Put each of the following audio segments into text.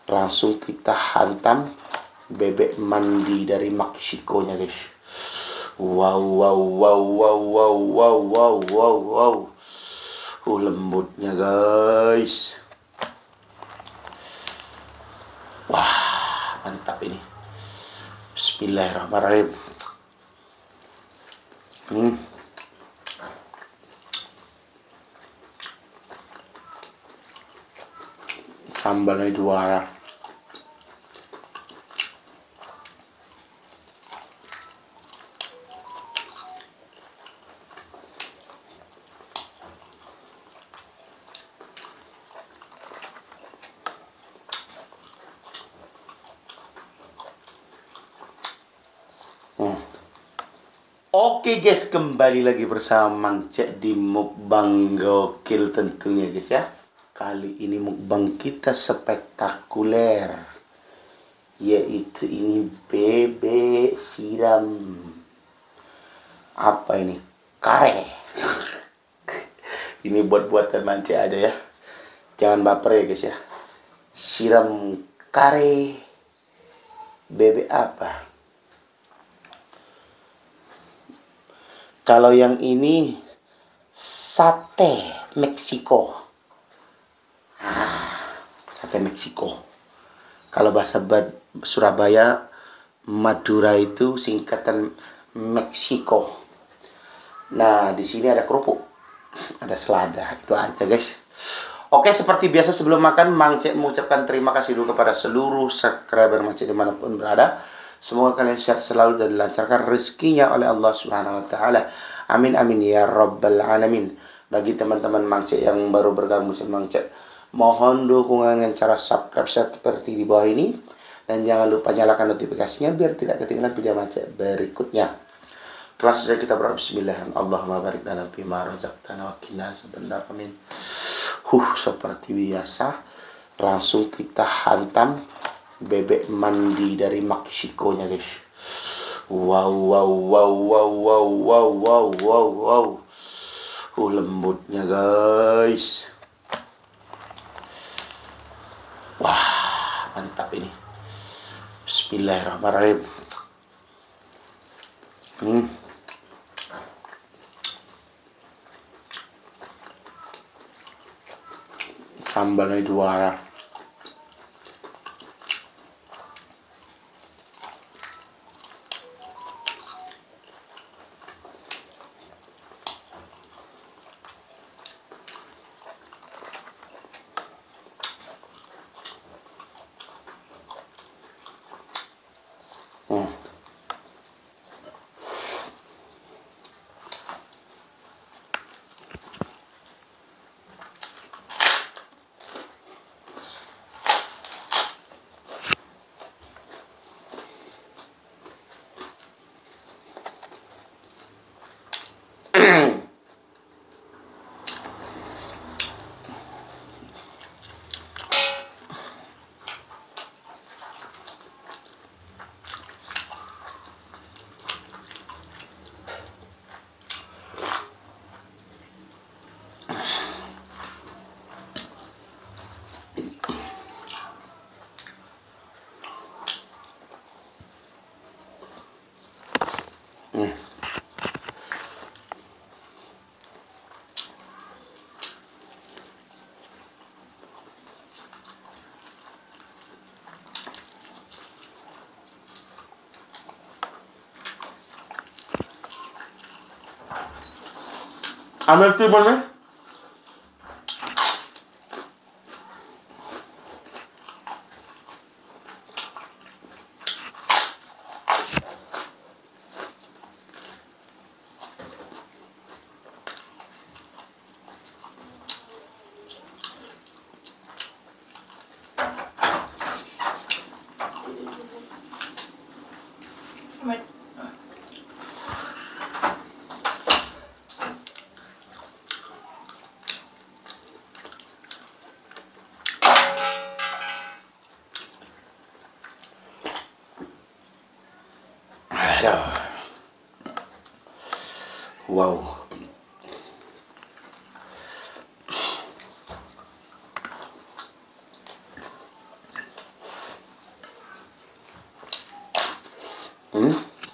Langsung kita hantam bebek mandi dari Meksikonya, guys. Wow, wow, wow, wow, wow, wow, wow, wow, wow. Lembutnya, guys. Wah, mantap ini. Bismillahirrahmanirrahim. Sambalnya juara. Oke guys, kembali lagi bersama Mang Cek di mukbang gokil tentunya guys ya. Kali ini mukbang kita spektakuler, yaitu ini bebek siram. Apa ini? Kare. Ini buat-buatan Mang Cek ada ya. Jangan baper ya guys ya. Siram kare bebek apa? Kalau yang ini sate Meksiko. Sate Meksiko. Kalau bahasa Surabaya, Madura itu singkatan Meksiko. Nah, di sini ada kerupuk, ada selada, itu aja guys. Oke, seperti biasa sebelum makan, Mang Cek mengucapkan terima kasih dulu kepada seluruh subscriber Mang Cek dimanapun berada. Semoga kalian sehat selalu dan dilancarkan rezekinya oleh Allah Subhanahu wa taala. Amin amin ya rabbal alamin. Bagi teman-teman Mang Cek yang baru bergabung sama Mang Cek, mohon dukungan dengan cara subscribe seperti di bawah ini, dan jangan lupa nyalakan notifikasinya biar tidak ketinggalan video Mang Cek berikutnya. Langsung saja kita berdoa bismillah. Allahumma barik lana fima razaqtana wa qina sebentar amin. Seperti biasa langsung kita hantam bebek mandi dari Meksikonya guys. Wow, wow, wow, wow, wow, wow, wow, wow, wow. Lembutnya guys. Wah, mantap ini. Bismillahirrahmanirrahim. Sambalnya juara. Ambil timunnya. Wow. Hmm?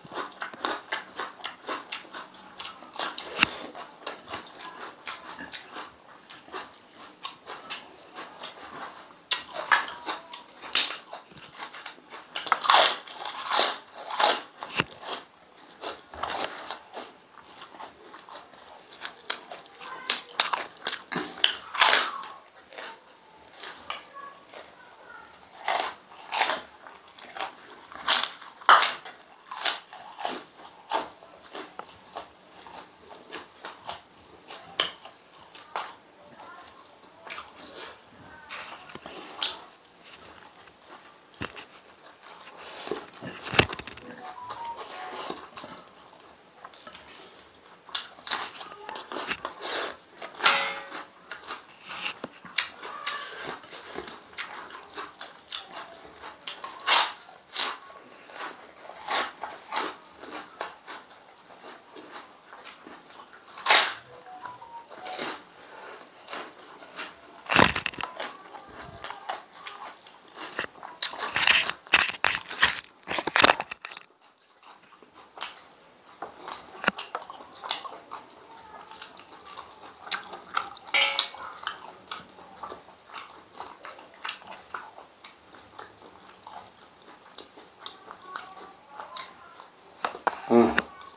Hmm.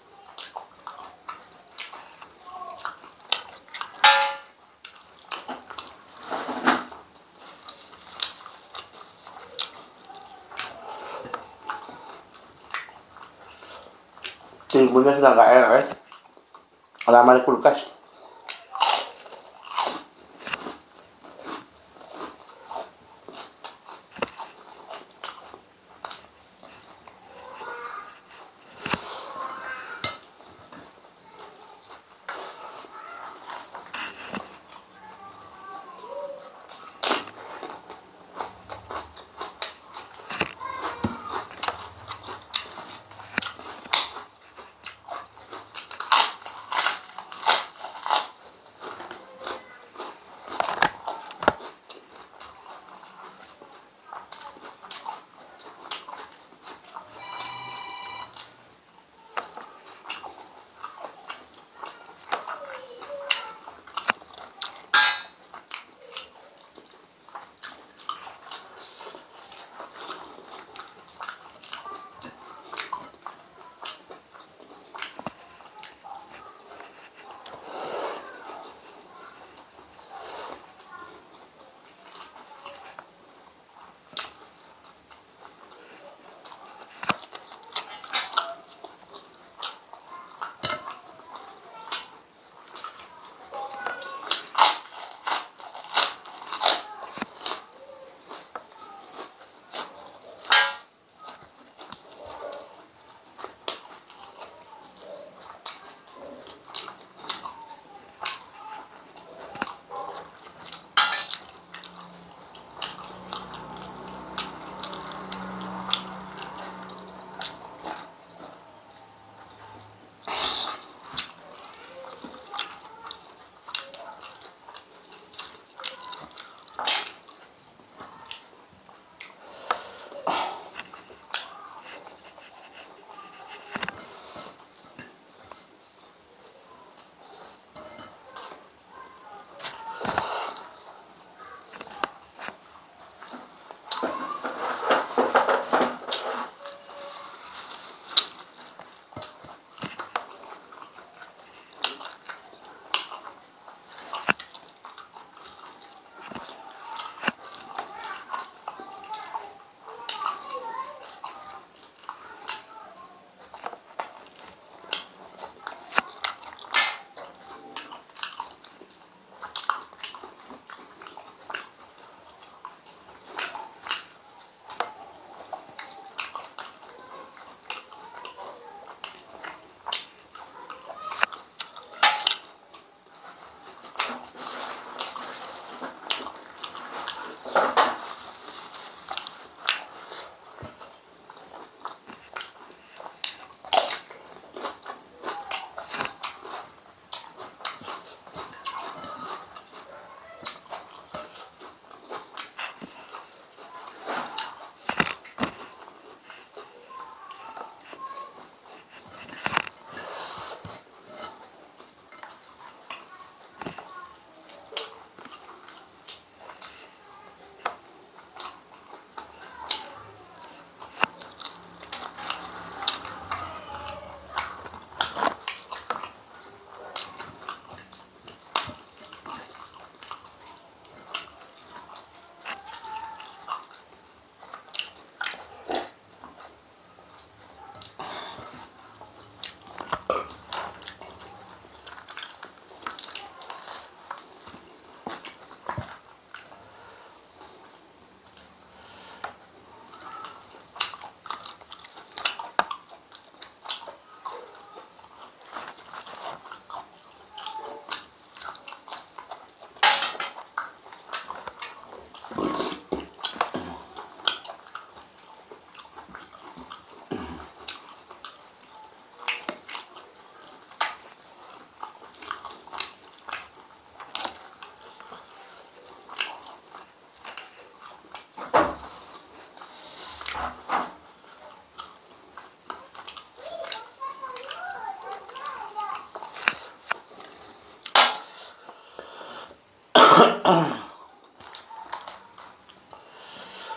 Timunnya sudah nggak enak, guys. Lama di kulkas.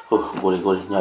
Gurih-gurihnya.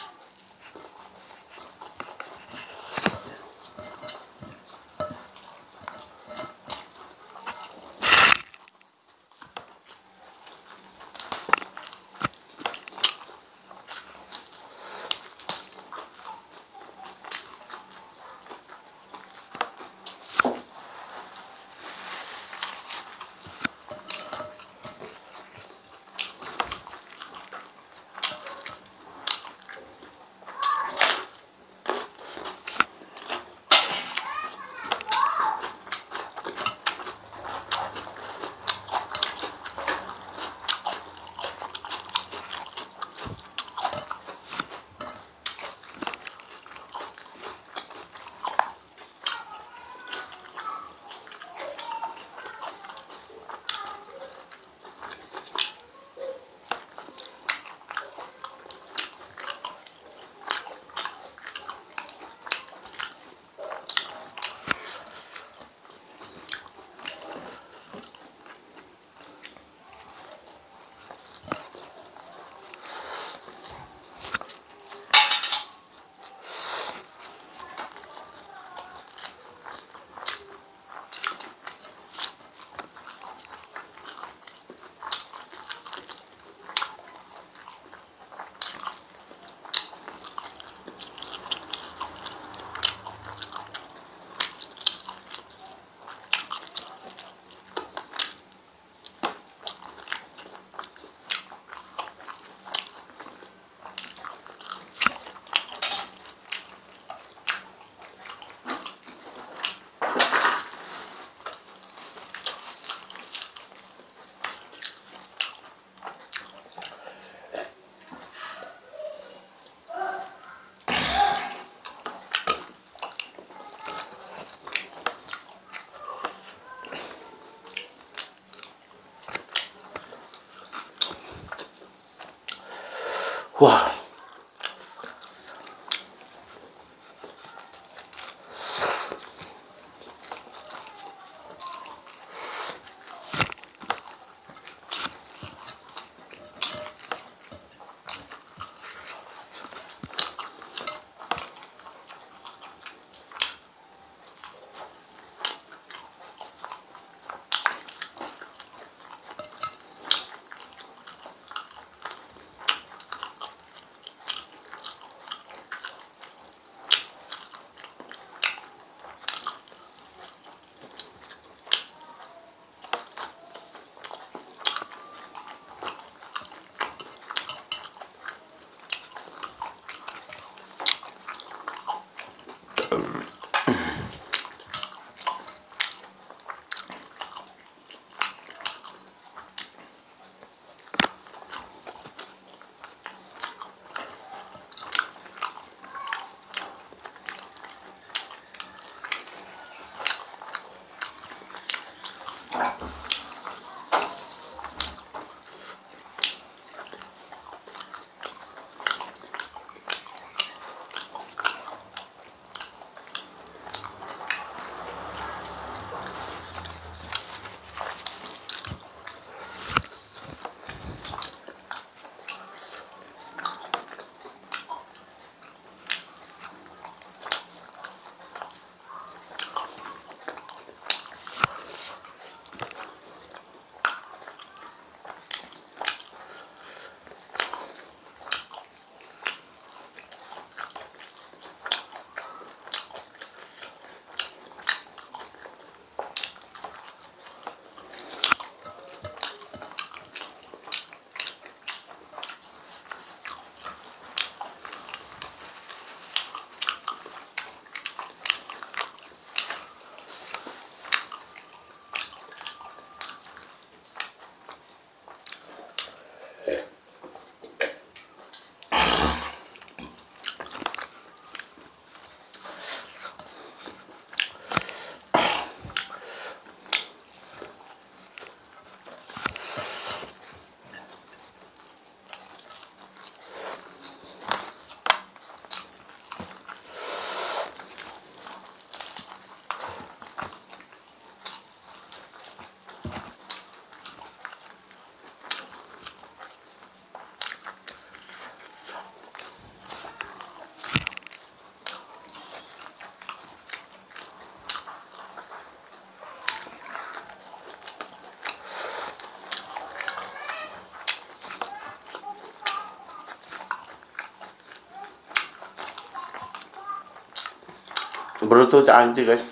Wah, Bruto anti guys.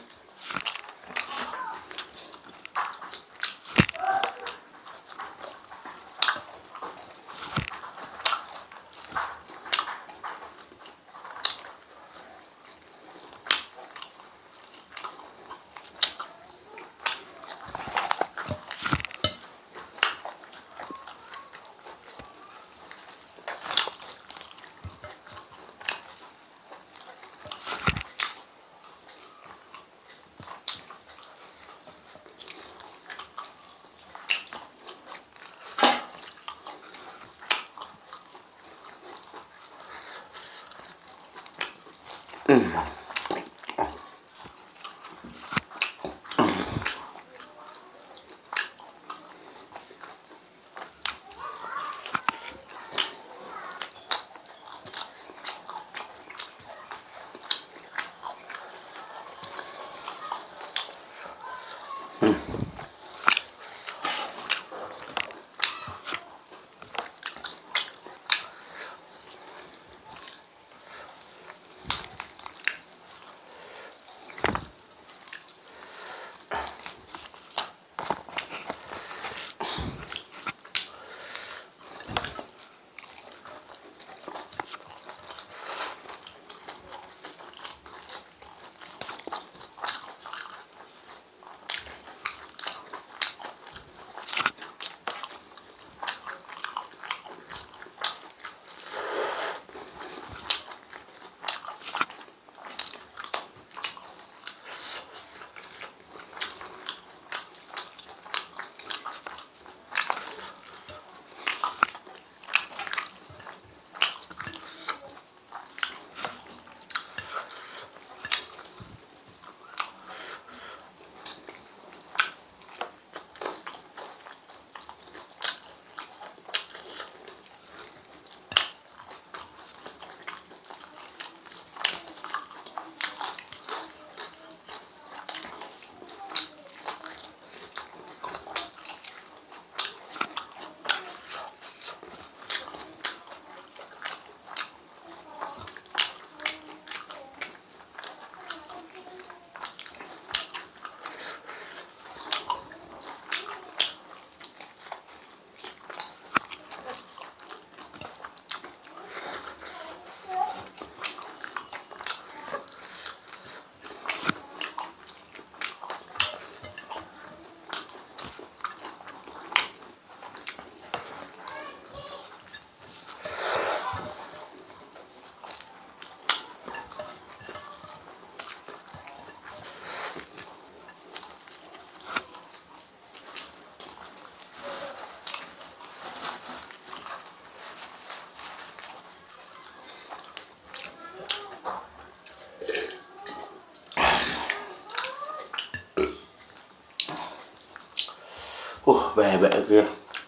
Bebek kia.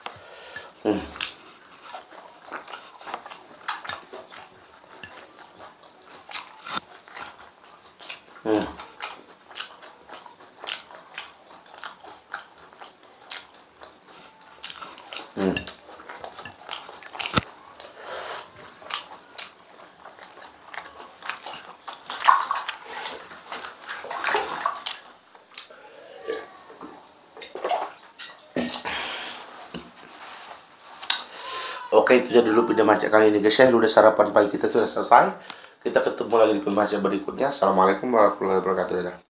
Oke, itu aja dulu video macet kali ini guys ya. Udah sarapan pagi kita sudah selesai. Kita ketemu lagi di pembahasan berikutnya. Assalamualaikum warahmatullahi wabarakatuh. Dadah.